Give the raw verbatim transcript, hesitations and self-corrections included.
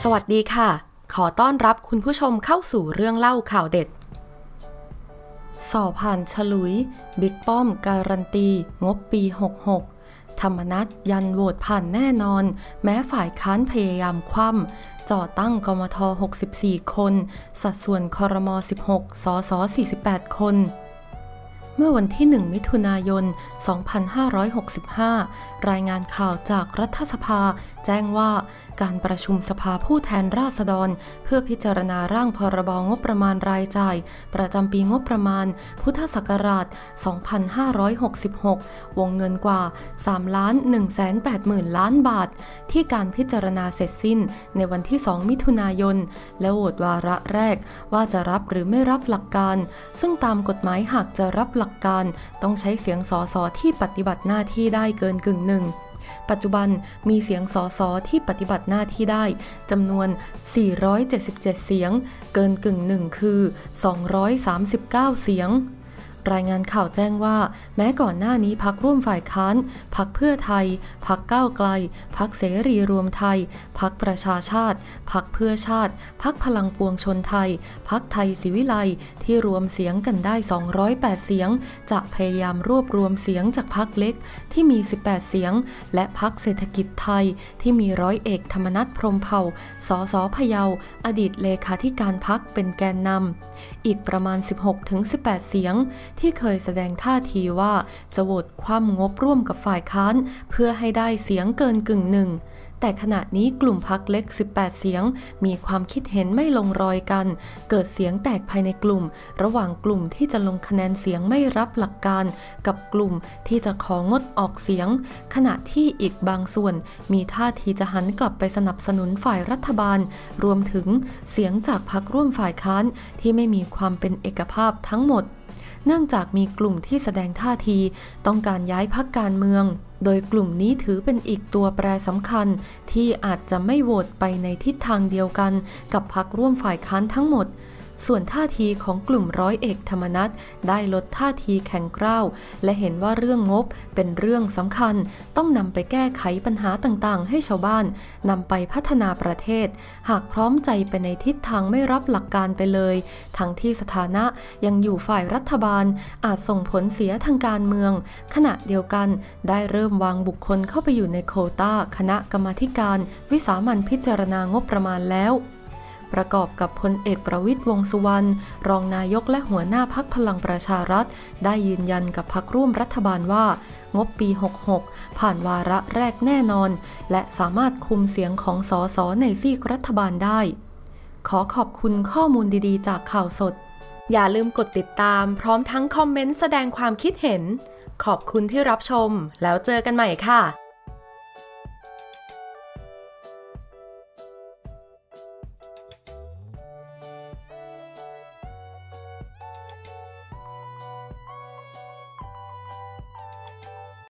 สวัสดีค่ะขอต้อนรับคุณผู้ชมเข้าสู่เรื่องเล่าข่าวเด็ดสอบผ่านฉลุยบิ๊กป้อมการันตีงบปีหกสิบหกธรรมนัสยันโหวตผ่านแน่นอนแม้ฝ่ายค้านพยายามคว่ำจ่อตั้งกมทหกสิบสี่คนสัดส่วนครมสิบหกสสสี่สิบแปดคนเมื่อวันที่หนึ่งมิถุนายนสองพันห้าร้อยหกสิบห้ารายงานข่าวจากรัฐสภาแจ้งว่าการประชุมสภาผู้แทนราษฎรเพื่อพิจารณาร่างพรบงบประมาณรายจ่ายประจำปีงบประมาณพุทธศักราชสองพันห้าร้อยหกสิบหกวงเงินกว่า สามล้านหนึ่งแสนแปดหมื่น ล้านบาทที่การพิจารณาเสร็จสิ้นในวันที่สองมิถุนายนและโหวตวาระแรกว่าจะรับหรือไม่รับหลักการซึ่งตามกฎหมายหากจะรับหลักการต้องใช้เสียงสสที่ปฏิบัติหน้าที่ได้เกินกึ่งหนึ่งปัจจุบันมีเสียงสสที่ปฏิบัติหน้าที่ได้จำนวนสี่ร้อยเจ็ดสิบเจ็ดเสียงเกินกึ่งหนึ่งคือสองร้อยสามสิบเก้าเสียงรายงานข่าวแจ้งว่าแม้ก่อนหน้านี้พรรคร่วมฝ่ายค้านพรรคเพื่อไทยพรรคก้าวไกลพรรคเสรีรวมไทยพรรคประชาชาติพรรคเพื่อชาติพรรคพลังปวงชนไทยพรรคไทยศิวิไลย์ที่รวมเสียงกันได้สองร้อยแปดเสียงจะพยายามรวบรวมเสียงจากพรรคเล็กที่มีสิบแปดเสียงและพรรคเศรษฐกิจไทยที่มีร้อยเอกธรรมนัสพรหมเผ่าสสพะเยาอดีตเลขาธิการพรรคเป็นแกนนำอีกประมาณ สิบหกถึงสิบแปด เสียงที่เคยแสดงท่าทีว่าจะโหวตคว่ำงบร่วมกับฝ่ายค้านเพื่อให้ได้เสียงเกินกึ่งหนึ่งแต่ขณะนี้กลุ่มพรรคเล็กสิบแปดเสียงมีความคิดเห็นไม่ลงรอยกันเกิดเสียงแตกภายในกลุ่มระหว่างกลุ่มที่จะลงคะแนนเสียงไม่รับหลักการกับกลุ่มที่จะของดออกเสียงขณะที่อีกบางส่วนมีท่าทีจะหันกลับไปสนับสนุนฝ่ายรัฐบาลรวมถึงเสียงจากพรรคร่วมฝ่ายค้านที่ไม่มีความเป็นเอกภาพทั้งหมดเนื่องจากมีกลุ่มที่แสดงท่าทีต้องการย้ายพรรคการเมืองโดยกลุ่มนี้ถือเป็นอีกตัวแปรสำคัญที่อาจจะไม่โหวตไปในทิศทางเดียวกันกับพรรคร่วมฝ่ายค้านทั้งหมดส่วนท่าทีของกลุ่มร้อยเอกธรรมนัสได้ลดท่าทีแข็งกร้าวและเห็นว่าเรื่องงบเป็นเรื่องสำคัญต้องนำไปแก้ไขปัญหาต่างๆให้ชาวบ้านนำไปพัฒนาประเทศหากพร้อมใจไปในทิศทางไม่รับหลักการไปเลยทั้งที่สถานะยังอยู่ฝ่ายรัฐบาลอาจส่งผลเสียทางการเมืองขณะเดียวกันได้เริ่มวางบุคคลเข้าไปอยู่ในโควต้าคณะกรรมาธิการวิสามัญพิจารณางบประมาณแล้วประกอบกับพลเอกประวิตรวงษ์สุวรรณรองนายกและหัวหน้าพรรคพลังประชารัฐได้ยืนยันกับพรรคร่วมรัฐบาลว่างบปีหกสิบหกผ่านวาระแรกแน่นอนและสามารถคุมเสียงของสสในซีกรัฐบาลได้ขอขอบคุณข้อมูลดีๆจากข่าวสดอย่าลืมกดติดตามพร้อมทั้งคอมเมนต์แสดงความคิดเห็นขอบคุณที่รับชมแล้วเจอกันใหม่ค่ะ